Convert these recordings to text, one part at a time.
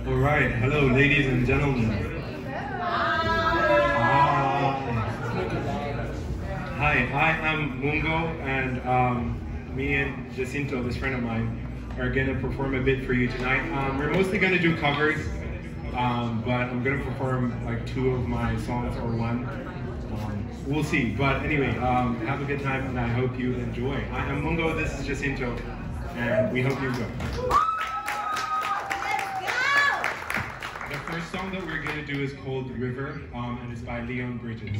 Alright, hello ladies and gentlemen. Hi, I am Mungo, and me and Jacinto, this friend of mine, are gonna perform a bit for you tonight. We're mostly gonna do covers, but I'm gonna perform like 2 of my songs or 1. We'll see, but anyway, have a good time and I hope you enjoy. I am Mungo, this is Jacinto, and we hope you enjoy. The first song that we're going to do is called River, and it's by Leon Bridges.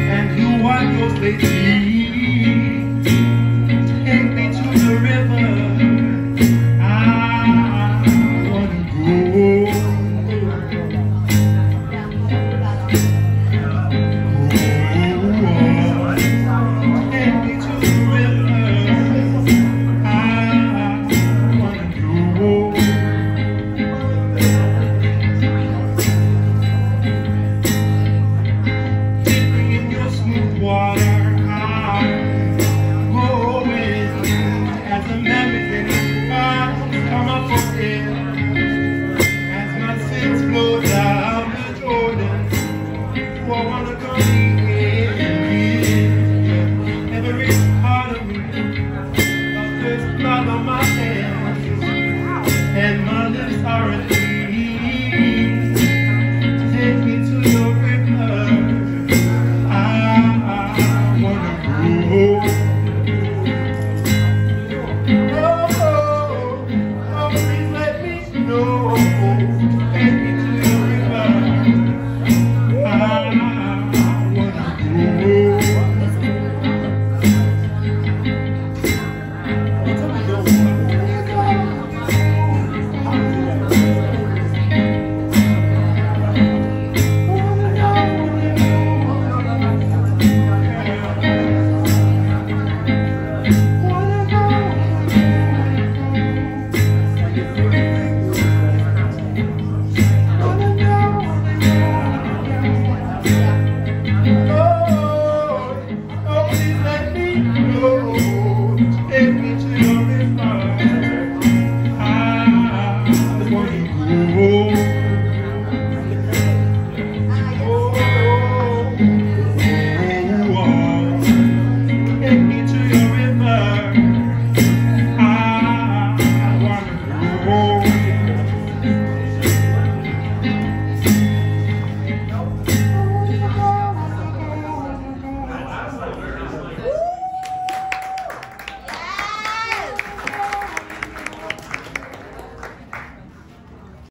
Take me to the river.